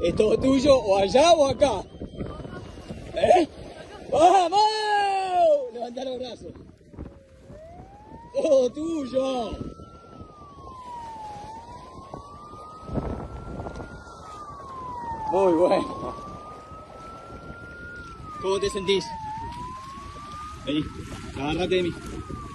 ¿Es todo tuyo o allá o acá? ¿Eh? ¡Vamos! Levanta los brazos. ¡Todo tuyo! Muy bueno. ¿Cómo te sentís? Vení, agárrate de mí.